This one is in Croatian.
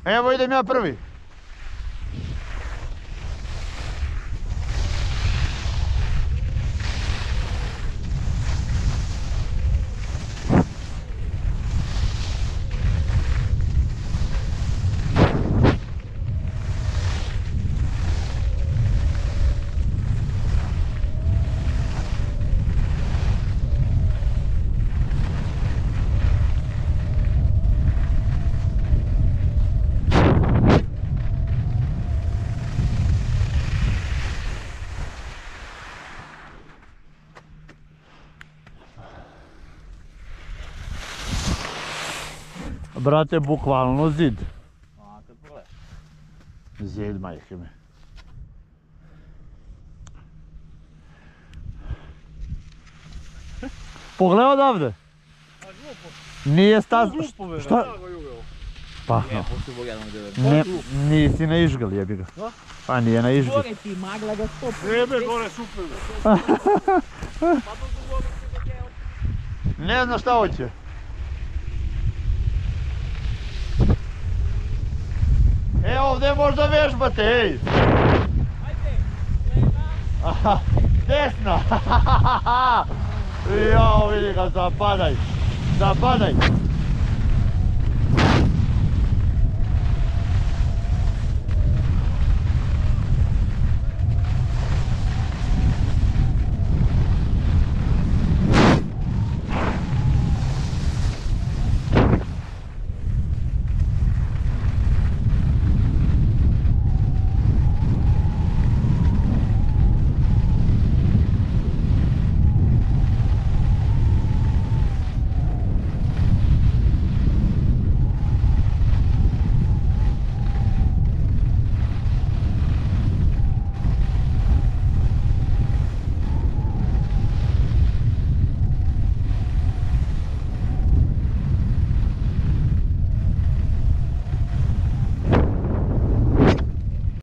Evo idem ja prvi. Brate, bukvalno zid. A, kad pogledaš? Zid, majke mi. Pogledaj odavde. A glupo. Nije staz... Glupo me, Šta? da ga juveo. Pa, Je, pošto Bog jedan gdje ne, nisi na Ižgal, jebi ga. Da? Pa nije na Ižgal. Gore ti magla ga stopu. Jebe gore, super. Pa to su gore se ga teo. Ne znam šta hoće. E, ovdje možda vežbate, ej. Ajde, leva. Aha, desna. Jao, vidi ga, zapadaj. Zapadaj.